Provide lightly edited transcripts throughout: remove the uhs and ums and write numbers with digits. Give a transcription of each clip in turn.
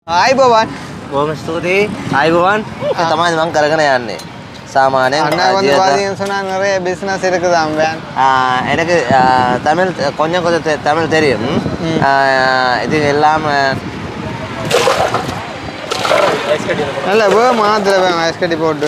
ආයිබෝවන් බොහොම ස්තුතියි ආයිබෝවන් තමයි මම කරගෙන යන්නේ சாமானியம் அண்ணா வந்து பாத்தீங்கன்னு சொன்னா நிறைய பிசினஸ் இருக்குதாம் வேன் எனக்கு தமிழ் கொஞ்சம் கொஞ்சம் தமிழ் தெரியும் இது எல்லாம் நல்ல மாத்திர வேன் ஐஸ் கட்டி போட்டு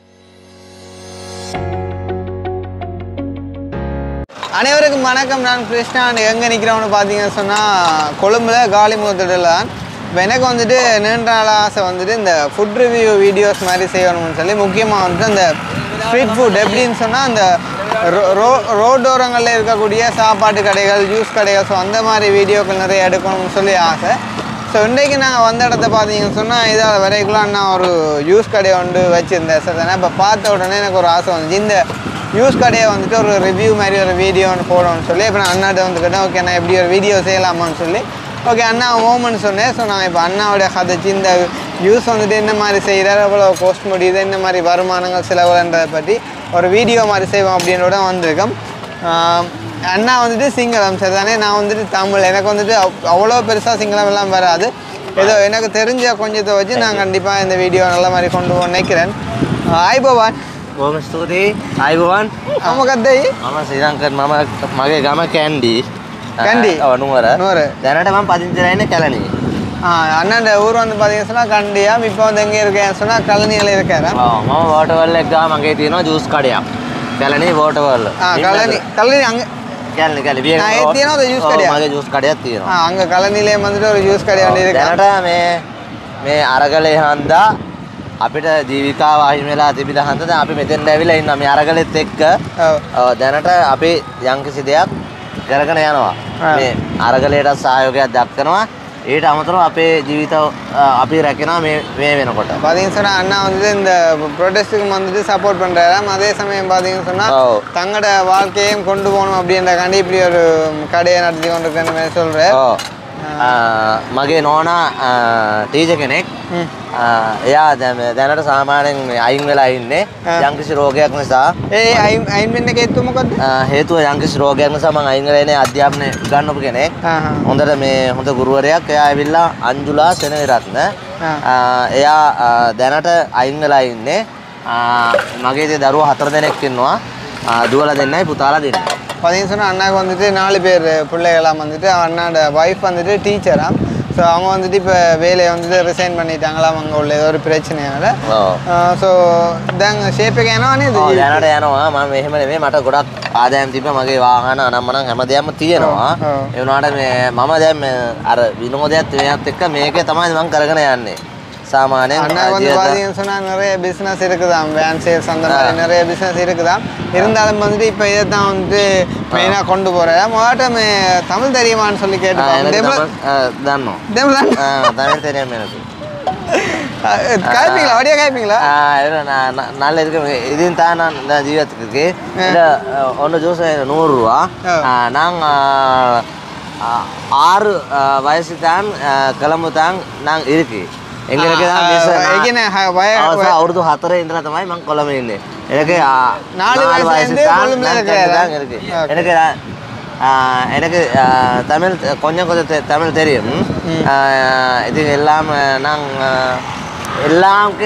அனைவருக்கும் வணக்கம். நான் கிருஷ்ணா. எங்கே நிற்கிறோம்னு பார்த்தீங்கன்னு சொன்னால் கொழும்புல காலிமுகத்திடல தான். இப்போ எனக்கு வந்துட்டு நீண்ட நாள் ஆசை வந்துட்டு இந்த ஃபுட் ரிவ்யூ வீடியோஸ் மாதிரி செய்யணும்னு சொல்லி முக்கியமாக வந்துட்டு அந்த ஸ்ட்ரீட் ஃபுட் எப்படின்னு சொன்னால் அந்த ரோட்டோரங்களில் இருக்கக்கூடிய சாப்பாட்டு கடைகள் ஜூஸ் கடைகள் ஸோ அந்த மாதிரி வீடியோக்கள் நிறைய எடுக்கணும்னு சொல்லி ஆசை. ஸோ இன்றைக்கு நாங்கள் வந்த இடத்த பார்த்தீங்கன்னு சொன்னால் இதால் வரைக்குலாம் நான் ஒரு ஜூஸ் கடையை வந்து வச்சுருந்தேன் சார் தானே. இப்போ பார்த்த உடனே எனக்கு ஒரு ஆசை வந்துச்சு இந்த யூஸ் கடையை வந்துட்டு ஒரு ரிவ்யூ மாதிரி ஒரு வீடியோ ஒன்று போடணும்னு சொல்லி இப்போ நான் அண்ணாட்ட வந்து கேட்டேன். ஓகே நான் எப்படி ஒரு வீடியோ செய்யலாமான்னு சொல்லி ஓகே அண்ணா ஓமன்னு சொன்னேன். ஸோ நான் இப்போ அண்ணாவோட கதைச்சு இந்த யூஸ் வந்துட்டு என்ன மாதிரி செய்கிறார், எவ்வளோ கோஸ்ட் முடியுது, என்ன மாதிரி வருமானங்கள் செலவுன்றதை பற்றி ஒரு வீடியோ மாதிரி செய்வோம் அப்படின்றோட வந்திருக்கோம். அண்ணா வந்துட்டு சிங்களம் சரி தானே, நான் வந்துட்டு தமிழ். எனக்கு வந்துட்டு அவ்வளோ பெருசாக சிங்களம் எல்லாம் வராது. ஏதோ எனக்கு தெரிஞ்ச கொஞ்சத்தை வச்சு நான் கண்டிப்பாக இந்த வீடியோ நல்ல மாதிரி கொண்டு போக நினைக்கிறேன். ஆய்பவான் බොහොම ස්තුතියි ආයිබෝවන් මොකක්ද ඒ මම ශ්‍රී ලංකන් මම මගේ ගම කැන්ඩි නුවර දැනට මම පදිංචිලා ඉන්නේ කැලණියේ. அண்ணன் ஊர் வந்து பார்த்தீங்கன்னு சொன்னால் கண்டியா. இப்போ வந்து எங்கே இருக்கேன்னு சொன்னால் கழனியில் இருக்கிறேன். මම වෝටර්වල් එක ගාව මගේ තියෙනවා ජූස් කඩයක් කැලණි වෝටර්වල්. கழனி அங்கே කැලණි තියෙනවා ජූස් කඩයක්. මගේ ජූස් කඩයක් තියෙනවා. அங்கே கழனிலே வந்துட்டு ஒரு ஜூஸ் கடை வந்து இருக்கு. දැනට මේ අරගලේ හන්දා අපිට ජීවිකාව අහිමි වෙලා තිබිලා හන්ද දැන් අපි මෙතෙන්ට ඇවිල්ලා ඉන්නවා මේ අරගලෙත් එක්ක. දැනට අපි යම්කිසි දෙයක් කරගෙන යනවා. මේ අරගලයට සහයෝගයක් දක්වනවා. ඊට අමතරව අපේ ජීවිත අපි රැකෙනවා මේ වෙනකොට. பார்த்தீங்கன்னு சொன்னால் அண்ணா வந்துட்டு இந்த ப்ரொடெஸ்ட்டுக்கு வந்துட்டு சப்போர்ட் பண்ணுறாராம். அதே சமயம் பார்த்தீங்கன்னு சொன்னால் தங்களோட வாழ்க்கையும் கொண்டு போகணும் அப்படின்றக்காண்டி இப்படி ஒரு கடையை நடத்தி கொண்டு இருக்கிற சொல்கிறேன். මගේ නෝනා ටීචර් කෙනෙක්. එයා දැනට සාමාන්‍යයෙන් අයින් වෙලා ඉන්නේ යම්කිසි රෝගයක් නිසා. අයින් වෙන්න හේතුව මොකද්ද? හේතුව යම්කිසි රෝගයක් නිසා මම අයින් වෙලා ඉන්නේ. අධ්‍යාපනය ගන්නපු කෙනෙක්. හොඳට මේ හොඳ ගුරුවරයෙක්. එයා ඇවිල්ලා අංජුලා සෙනවිරත්න. එයා දැනට අයින් වෙලා ඉන්නේ. මගේ දරුවෝ 4 දෙනෙක් ඉන්නවා. දුවලා දෙන්නයි පුතාලා දෙන්නයි. பார்த்தீங்கன்னு சொன்னால் அண்ணாவுக்கு வந்துட்டு 4 பேர் பிள்ளைகளாம் வந்துட்டு அண்ணாவோட ஒய்ஃப் வந்துட்டு டீச்சராம். ஸோ அவங்க வந்துட்டு இப்போ வேலையை வந்துட்டு ரிசைன் பண்ணிட்டாங்களாம் அங்கே உள்ள ஏதோ ஒரு பிரச்சனையால். ஸோ දැන් ෂේප් එක යනවා නේද? දැනට යනවා. මම මෙහෙම නෙමෙයි මට ගොඩක් ආදායම් තිබ්බ මගේ වාහන අනම්මනම් හැමදේම තියෙනවා. ඒ වුණාට මේ මම දැන් අර විනෝදයත් මේවත් එක්ක මේකේ තමයි මම කරගෙන යන්නේ. சாமானியம் அண்ணாவுக்கு வந்து பார்த்தீங்கன்னு சொன்னால் நிறைய பிஸ்னஸ் இருக்குதாம். வேன் சேல்ஸ் அந்த மாதிரி நிறைய பிஸ்னஸ் இருக்குதாம். இருந்தாலும் வந்துட்டு இப்போ இதை தான் வந்துட்டு மெயினாக கொண்டு போகிறேன். முதல்ல தமிழ் தெரியுமான்னு சொல்லி கேட்டுப்போம். தமிழ் தெரியாம எனக்கு காய்ப்பீங்களா? வடியா காய்ப்பீங்களா? நல்ல இருக்கு. இதையும் தான் நான் ஜீவத்துக்கு இருக்கு. இல்லை ஒன்று ஜூஸ் 100 ரூபா. நாங்கள் 6 வயசு தான் கிளம்பு தான் நாங்கள் இருக்கு. எங்களுக்கு அவருது 4 இந்திரா තමයි මම කොළඹ ඉන්නේ. எனக்கு 4 வயசு தான் இருக்கு. எனக்கு தமிழ் கொஞ்சம் கொஞ்சம் தமிழ் தெரியும். இது எல்லாம் எல்லாமே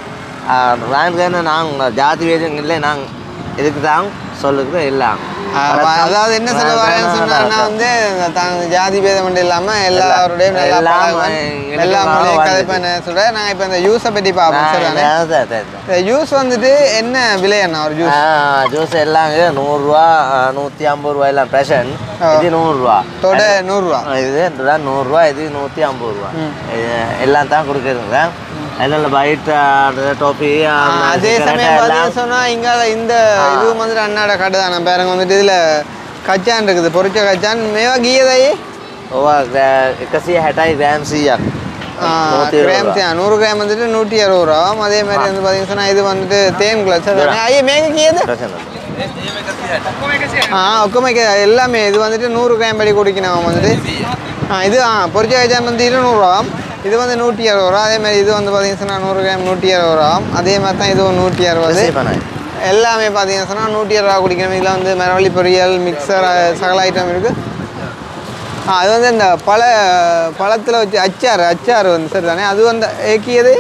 நாங்கள் ஜாதி வேதம் இல்லை. நாங்கள் இதுக்கு தான் சொல்லுகிறோம் எல்லாம். அதாவது என்ன சொல்ல வரேன்னு சொன்னா வந்து ஜாதி பேதம் மட்டும் இல்லாம எல்லாருடையும் எல்லா மொழியும் கதைப்பேன் சொல்றேன். நான் இப்ப இந்த ஜூஸை பற்றி பார்ப்போம். ஜூஸ் வந்துட்டு என்ன விலை என்ன ஒரு ஜூஸ்? ஜூஸ் எல்லாம் 100 ரூபா 150 ரூபா எல்லாம் பிரஷன். இது 100 ரூபா தொட 100 ரூபா. இது 100 ரூபா. இது 150 ரூபா. எல்லாம் தான் கொடுக்குறதுங்க. அதில் பைட் டோப்பி. அதே சமயம் பார்த்தீங்கன்னு சொன்னால் இங்கே இந்த இது வந்துட்டு அண்ணாட கடை தான். நம்ம பேருங்க வந்துட்டு இதில் கச்சான் இருக்குது. பொரிச்ச கச்சான் මේවා ගියදයි? ඔවා 160 கிராம் 100 கிராம் 100 கிராம் வந்துட்டு 160 ரூபாவும். அதே மாதிரி வந்து பார்த்தீங்கன்னு சொன்னால் இது வந்துட்டு தேன் கிளாஸ். ஐயா மேங்க கீயது ஒக்கமே எல்லாமே இது வந்துட்டு 100 கிராம் படி குடிக்கணும் வந்துட்டு. இது பொரிச்ச கச்சான் வந்து 200 ரூபாவும். இது வந்து 160 ரூபா. அதே மாதிரி இது வந்து பார்த்தீங்கன்னு சொன்னால் 100 கிராம் 160 ரூபாவும். அதே மாதிரி தான் இதுவும் 160. எல்லாமே பார்த்தீங்கன்னு சொன்னால் 160 ரூபா குடிக்கணும். இதில் வந்து மரவள்ளி பொரியல் மிக்சர் சகல ஐட்டம் இருக்குது. அது வந்து இந்த பழத்தில் வச்சு அச்சாறு வந்து சரி தானே அது வந்து ஏக்கியது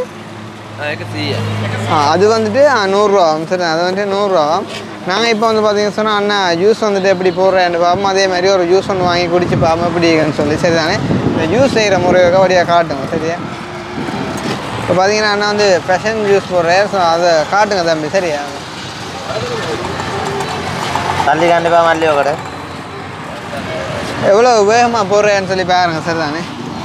அது வந்துட்டு 100 ரூபா சரி அது வந்துட்டு 100 ரூபா நாங்கள் இப்போ வந்து பார்த்தீங்கன்னு சொன்னால் அண்ணா ஜூஸ் வந்துட்டு எப்படி போடுறேன்னு பார்ப்போம் அதே மாதிரி ஒரு ஜூஸ் ஒன்று வாங்கி குடிச்சு பார்ப்போம் எப்படின்னு சொல்லி சரி தானே இந்த ஜூஸ் செய்கிற முறையை வழியாக காட்டுங்க சரியா இப்போ பார்த்தீங்கன்னா அண்ணா வந்து ஃபேஷன் ஜூஸ் போடுறேன் ஸோ அதை காட்டுங்க தம்பி சரியா தள்ளி கண்டிப்பாக மல்லியோ கடை எவ்வளோ வேகமாக போடுறேன்னு சொல்லி பாருங்க சரி தானே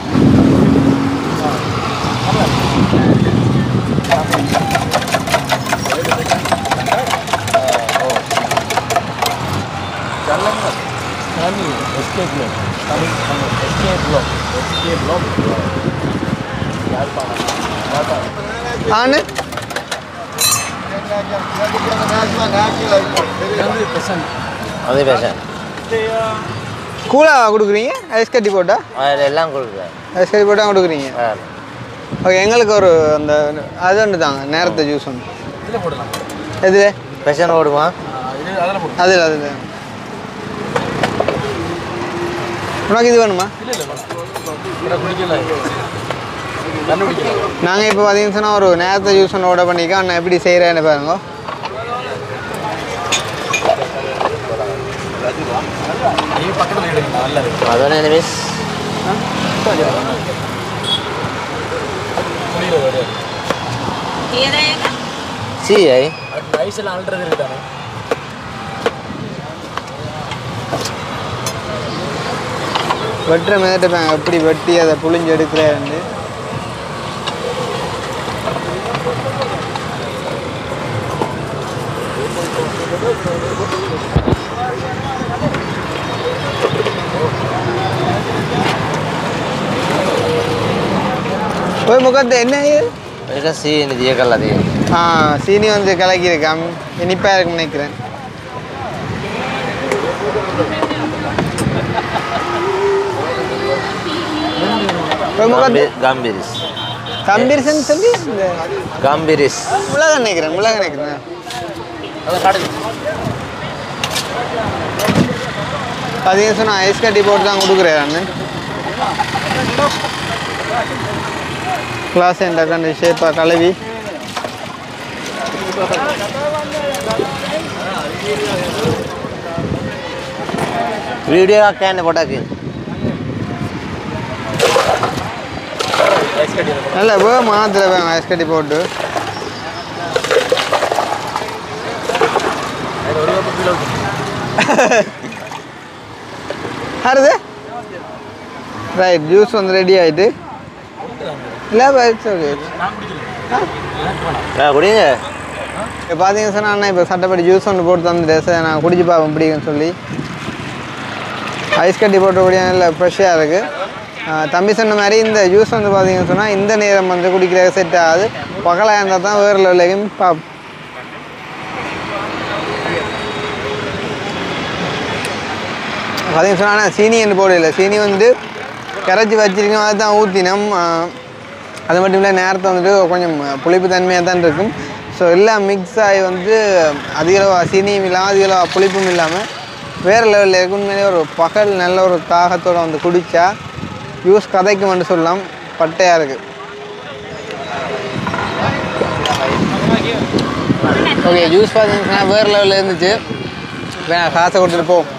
ஆனு அது பேச கூலாக கொடுக்குறீங்க ஐஸ் கட்டி போட்டா எல்லாம் கொடுக்குறேன் ஐஸ் கட்டி போட்டால் கொடுக்குறீங்க ஓகே எங்களுக்கு ஒரு அந்த அது ஒன்று தாங்க நேரத்தை ஜூஸ் ஒன்று எது ஸ்பெஷல் ஓடுமா அதில் உனக்கு இது வேணுமா நாங்கள் இப்போ பார்த்தீங்கன்னு சொன்னால் ஒரு நேரத்தை ஜூஸ் ஒன்று ஆர்டர் பண்ணிக்கோ நான் எப்படி செய்கிறேன்னு பாருங்க அதோட மிஸ் சீஐ வெட்டுற மேட்டு எப்படி வெட்டி அதை புளிஞ்சு எடுக்கிறேன் ஓய் முகத்தை என்ன இது சீனி தியக்கல் அது சீனி வந்து கலக்கியிருக்கான் இனிப்பாக இருக்குன்னு நினைக்கிறேன் காம்பிரிஸ் கம்பீரிசன் சொல்லி காம்பிரிஸ் மிளகா நினைக்கிறேன் பார்த்தீங்கன்னு சொன்னால் ஐஸ் கட்டி போட்டு தான் கொடுக்குறேன் நான் கிளாஸ் என்ற ஷேப்பாக கழுவி வீடியோ கேன் போட்டாக்கு நல்ல மாத்திர வேணும் ஐஸ் கட்டி போட்டு யாருது ரைட் ஜூஸ் வந்து ரெடி ஆகிட்டு இல்லை குடிங்க இப்போ பார்த்தீங்கன்னு சொன்னால் அண்ணா இப்போ சட்டப்படி ஜூஸ் ஒன்று போட்டு தந்துட்டேன் சார் நான் குடிச்சு பார்ப்பேன் பிடிக்குன்னு சொல்லி ஐஸ் கட்டி போட்டு குடியா இல்லை ஃப்ரெஷ்ஷாக இருக்குது தம்பி சொன்ன மாதிரி இந்த ஜூஸ் வந்து பார்த்தீங்கன்னு சொன்னால் இந்த நேரம் வந்து குடிக்கிற செட் ஆகுது பகலாக இருந்தால் தான் வேறு லெவலையும் பார்த்தீங்கன்னு சொன்னால் சீனி என்று போடல சீனி வந்து கரைச்சி வச்சிருக்கோம் அதை தான் ஊற்றினோம் அது மட்டும் இல்லை நேரத்தை வந்துட்டு கொஞ்சம் புளிப்பு தன்மையாக தான் இருக்கும் ஸோ எல்லாம் மிக்ஸ் ஆகி வந்து அதிகளவு சீனியும் இல்லாமல் அதிகளவு புளிப்பும் இல்லாமல் வேறு லெவலில் இருக்கும் உண்மையிலே ஒரு பகல் நல்ல ஒரு தாகத்தோடு வந்து குடித்தா ஜூஸ் கதைக்கும்னு சொல்லலாம் பட்டையாக இருக்குது ஓகே ஜூஸ் பார்த்தீங்கன்னா வேறு லெவலில் இருந்துச்சு வேணா காசை கொடுத்துட்டு போ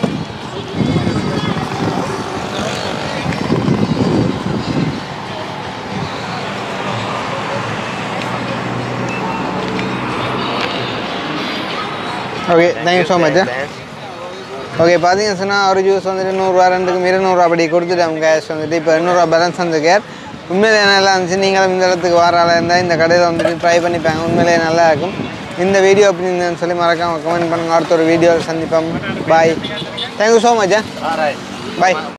okay thank you so much okay பார்த்தீங்கன்னு சொன்னால் ஒரு ஜூஸ் வந்துட்டு 100 ரூபா ரெண்டுக்கும் 200 ரூபா அப்படி கொடுத்துட்டோம் கேஷ் வந்துட்டு இப்போ 200 ரூபா பேலன்ஸ் வந்து கேர் உண்மையிலே நல்லா இருந்துச்சு நீங்களும் இந்த இடத்துக்கு வர ஆளாக இருந்தால் இந்த கடையில் வந்துட்டு ட்ரை பண்ணிப்பாங்க உண்மையிலே நல்லா இருக்கும் இந்த வீடியோ அப்படி இருந்ததுன்னு சொல்லி மறக்காமல் கமெண்ட் பண்ணுங்கள் அடுத்த ஒரு வீடியோவில் சந்திப்போம் பாய் தேங்க்யூ ஸோ மச் பாய்